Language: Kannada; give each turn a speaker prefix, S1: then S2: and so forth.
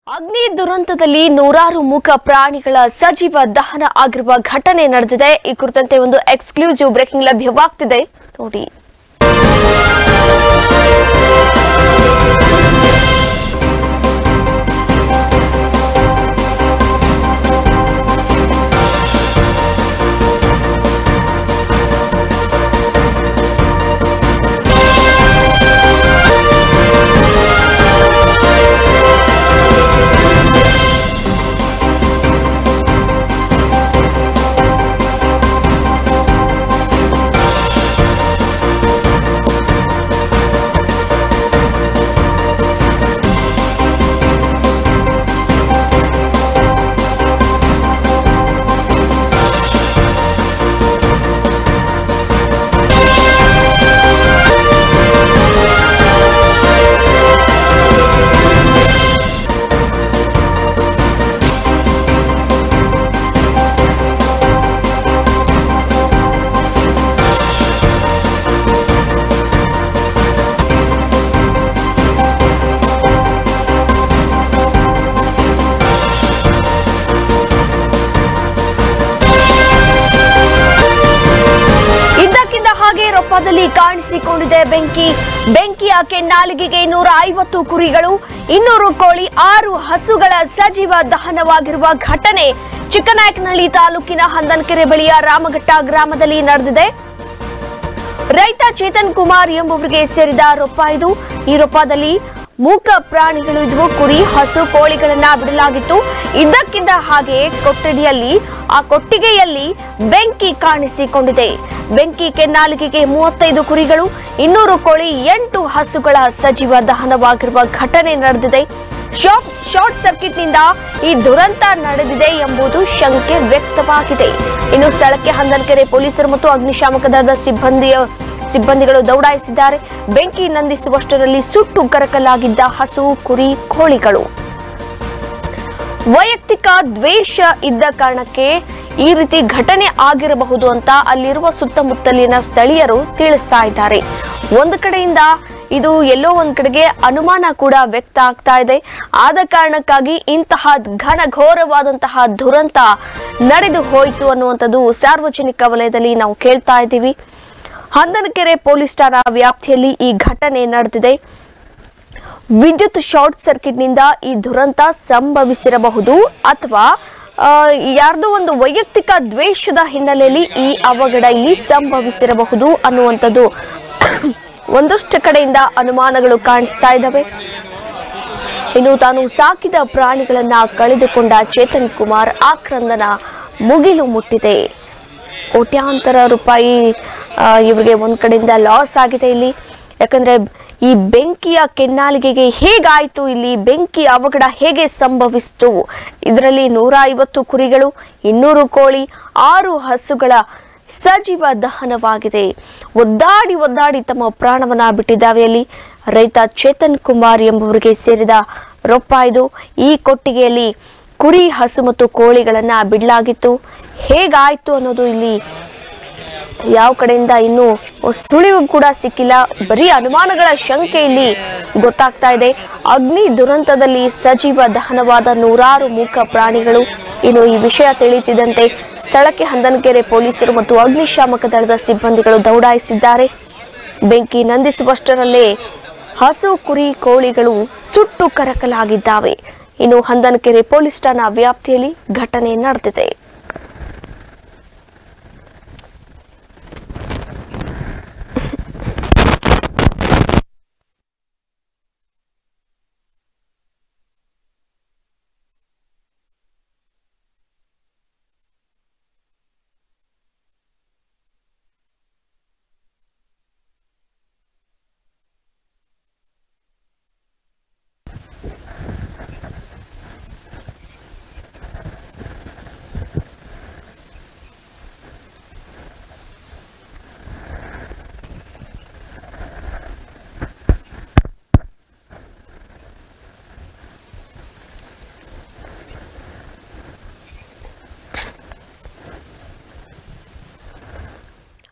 S1: ಅಗ್ನಿ ದುರಂತದಲ್ಲಿ ನೂರಾರು ಮೂಕ ಪ್ರಾಣಿಗಳ ಸಜೀವ ದಹನ ಆಗಿರುವ ಘಟನೆ ನಡೆದಿದೆ। ಈ ಕುರಿತಂತೆ ಒಂದು ಎಕ್ಸ್ಕ್ಲೂಸಿವ್ ಬ್ರೇಕಿಂಗ್ ಲಭ್ಯವಾಗ್ತಿದೆ ನೋಡಿ। ರೊಪ್ಪದಲ್ಲಿ ಕಾಣಿಸಿಕೊಂಡಿದೆ ಬೆಂಕಿಯ ಕೆನ್ನಾಲಿಗೆಗೆ 150 ಕುರಿಗಳು 200 ಕೋಳಿ 6 ಹಸುಗಳ ಸಜೀವ ದಹನವಾಗಿರುವ ಘಟನೆ ಯಕನಹಳ ತಾಲೂಕಿನ ಹಂದನಕೆರೆ ಬಳಿಯ ರಾಮಘಟ್ಟ ಗ್ರಾಮದಲ್ಲಿ ನಡೆದಿದೆ। ರೈತ ಚೇತನ್ ಕುಮಾರ್ ಎಂಬುವರಿಗೆ ಸೇರಿದ ರೊಪ್ಪ ಇದು। ಈ ರೊಪ್ಪದಲ್ಲಿ ಮೂಕ ಪ್ರಾಣಿಗಳು ಇದ್ವು, ಕುರಿ ಹಸು ಕೋಳಿಗಳನ್ನ ಬಿಡಲಾಗಿತ್ತು। ಇದ್ದಕ್ಕಿದ್ದ ಹಾಗೆ ಕೊಟ್ಟಿಗೆಯಲ್ಲಿ ಬೆಂಕಿ ಕಾಣಿಸಿಕೊಂಡಿದೆ। ಬೆಂಕಿ ಕೆನ್ನಾಲಿಗೆಗೆ 35 ಕುರಿಗಳು 200 ಕೋಳಿ 8 ಹಸುಗಳ ಸಜೀವ ದಹನವಾಗಿರುವ ಘಟನೆ ನಡೆದಿದೆ। ಶಾರ್ಟ್ ಸರ್ಕ್ಯೂಟ್ ನಿಂದ ಈ ದುರಂತ ನಡೆದಿದೆ ಎಂಬುದು ಶಂಕೆ ವ್ಯಕ್ತವಾಗಿದೆ। ಇನ್ನು ಸ್ಥಳಕ್ಕೆ ಹಂದನಕೆರೆ ಪೊಲೀಸರು ಮತ್ತು ಅಗ್ನಿಶಾಮಕ ದಳದ ಸಿಬ್ಬಂದಿಗಳು ದೌಡಾಯಿಸಿದ್ದಾರೆ। ಬೆಂಕಿ ನಂದಿಸುವಷ್ಟರಲ್ಲಿ ಸುಟ್ಟು ಕರಕಲಾಗಿದ್ದ ಹಸು ಕುರಿ ಕೋಳಿಗಳು ವೈಯಕ್ತಿಕ ದ್ವೇಷ ಇದ್ದ ಕಾರಣಕ್ಕೆ ಈ ರೀತಿ ಘಟನೆ ಆಗಿರಬಹುದು ಅಂತ ಅಲ್ಲಿರುವ ಸುತ್ತಮುತ್ತಲಿನ ಸ್ಥಳೀಯರು ತಿಳಿಸ್ತಾ ಇದ್ದಾರೆ। ಒಂದು ಕಡೆಯಿಂದ ಇದು ಎಲ್ಲೋ ಒಂದ್ ಕಡೆಗೆ ಅನುಮಾನ ಕೂಡ ವ್ಯಕ್ತ ಆಗ್ತಾ ಇದೆ। ಆದ ಕಾರಣಕ್ಕಾಗಿ ಇಂತಹ ಘನಘೋರವಾದಂತಹ ದುರಂತ ನಡೆದು ಹೋಯಿತು ಅನ್ನುವಂಥದ್ದು ಸಾರ್ವಜನಿಕ ವಲಯದಲ್ಲಿ ನಾವು ಕೇಳ್ತಾ ಇದ್ದೀವಿ। ಹಂದನಕೆರೆ ಪೊಲೀಸ್ ಠಾಣಾ ವ್ಯಾಪ್ತಿಯಲ್ಲಿ ಈ ಘಟನೆ ನಡೆದಿದೆ। ವಿದ್ಯುತ್ ಶಾರ್ಟ್ ಸರ್ಕ್ಯೂಟ್ ನಿಂದ ಈ ದುರಂತ ಸಂಭವಿಸಿರಬಹುದು ಅಥವಾ ಯಾರ್ದೋ ಒಂದು ವೈಯಕ್ತಿಕ ದ್ವೇಷದ ಹಿನ್ನೆಲೆಯಲ್ಲಿ ಈ ಅವಘಡ ಇಲ್ಲಿ ಸಂಭವಿಸಿರಬಹುದು ಅನ್ನುವಂಥದ್ದು ಒಂದಷ್ಟು ಕಡೆಯಿಂದ ಅನುಮಾನಗಳು ಕಾಣಿಸ್ತಾ ಇದ್ದಾವೆ। ಇನ್ನು ತಾನು ಸಾಕಿದ ಪ್ರಾಣಿಗಳನ್ನ ಕಳೆದುಕೊಂಡ ಚೇತನ್ ಕುಮಾರ್ ಆಕ್ರಂದನ ಮುಗಿಲು ಮುಟ್ಟಿದೆ। ಕೋಟ್ಯಾಂತರ ರೂಪಾಯಿ ಇವರಿಗೆ ಒಂದ್ ಕಡೆಯಿಂದ ಲಾಸ್ ಆಗಿದೆ ಇಲ್ಲಿ। ಯಾಕಂದ್ರೆ ಈ ಬೆಂಕಿಯ ಕೆನ್ನಾಲಿಗೆಗೆ ಹೇಗಾಯ್ತು, ಇಲ್ಲಿ ಬೆಂಕಿ ಅವಘಡ ಹೇಗೆ ಸಂಭವಿಸಿತು, ಇದರಲ್ಲಿ 150 ಕುರಿಗಳು 200 ಕೋಳಿ 6 ಹಸುಗಳ ಸಜೀವ ದಹನವಾಗಿದೆ। ಒದ್ದಾಡಿ ತಮ್ಮ ಪ್ರಾಣವನ್ನ ಬಿಟ್ಟಿದ್ದಾವೆ ಅಲ್ಲಿ ರೈತ ಚೇತನ್ ಕುಮಾರ್ ಎಂಬುವರಿಗೆ ಸೇರಿದ ರೊಪ್ಪ ಇದು। ಈ ಕೊಟ್ಟಿಗೆಯಲ್ಲಿ ಕುರಿ ಹಸು ಮತ್ತು ಕೋಳಿಗಳನ್ನ ಬಿಡಲಾಗಿತ್ತು। ಹೇಗಾಯ್ತು ಅನ್ನೋದು ಇಲ್ಲಿ ಯಾವ ಕಡೆಯಿಂದ ಇನ್ನೂ ಸುಳಿವು ಕೂಡ ಸಿಕ್ಕಿಲ್ಲ, ಬರೀ ಅನುಮಾನಗಳ ಶಂಕೆ ಇಲ್ಲಿ ಗೊತ್ತಾಗ್ತಾ ಇದೆ। ಅಗ್ನಿ ದುರಂತದಲ್ಲಿ ಸಜೀವ ದಹನವಾದ ನೂರಾರು ಮೂಕ ಪ್ರಾಣಿಗಳು। ಇನ್ನು ಈ ವಿಷಯ ತಿಳಿಯುತ್ತಿದ್ದಂತೆ ಸ್ಥಳಕ್ಕೆ ಹಂದನಕೆರೆ ಪೊಲೀಸರು ಮತ್ತು ಅಗ್ನಿಶಾಮಕ ದಳದ ಸಿಬ್ಬಂದಿಗಳು ದೌಡಾಯಿಸಿದ್ದಾರೆ। ಬೆಂಕಿ ನಂದಿಸುವಷ್ಟರಲ್ಲೇ ಹಸು ಕುರಿ ಕೋಳಿಗಳು ಸುಟ್ಟು ಕರಕಲಾಗಿದ್ದಾವೆ। ಇನ್ನು ಹಂದನಕೆರೆ ಪೊಲೀಸ್ ಠಾಣಾ ವ್ಯಾಪ್ತಿಯಲ್ಲಿ ಘಟನೆ ನಡೆದಿದೆ।